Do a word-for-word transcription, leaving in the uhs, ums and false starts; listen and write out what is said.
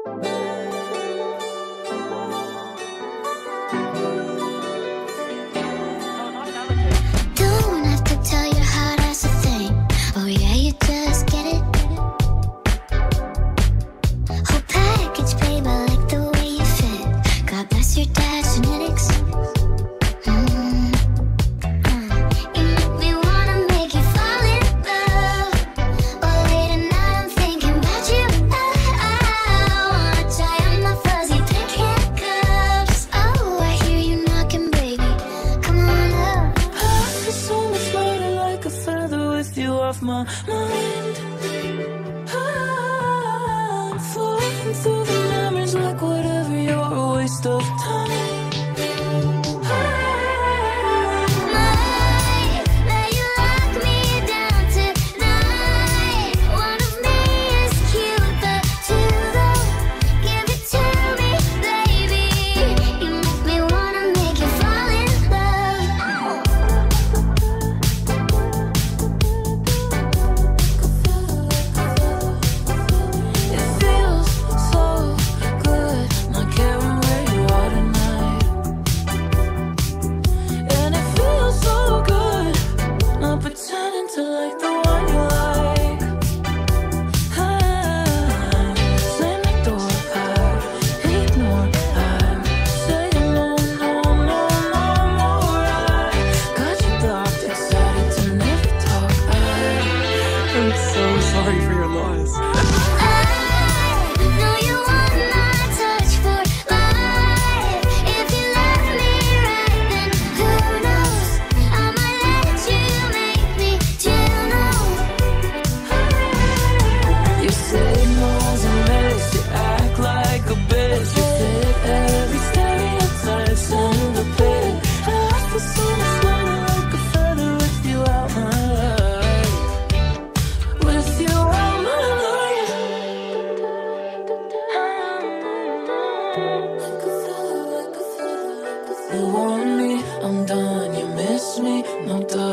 Don't have to tell your heart that's a thing. Oh yeah, you just get it. Whole package, babe, I like the way you fit. God bless your dad's genetics. Mm. You make me wanna make you fall in love. Oh, late at night I'm thinking about you. I wanna tie up my fuzzy pink handcuffs. Oh, I hear you knocking, baby. Come on up. I feel so much lighter, like a feather with you off my mind. I'm floating through the memories like whatever, you're a waste of time. Might let you lock me down tonight. One of me is cute, but two though. Give it to me, baby. You make me wanna make you fall in love. It feels so good, not caring where you are tonight. And it feels so good, not pretending to like the one you like. Slam the door apart, ignore I'm saying no, no, no, no more. I got you blocked, excited to never talk. I'm so sorry for your loss. I know you want my touch for life. If you love me right, then who knows? I might let you make me know. You say no's a mess, you act like a bitch. You fit every stereotype, send the pit. I feel so much lighter, like a feather with you out my life. With you out my life. Like a feather, like a feather, like a feather. You want me, I'm done. You miss me, no doubt.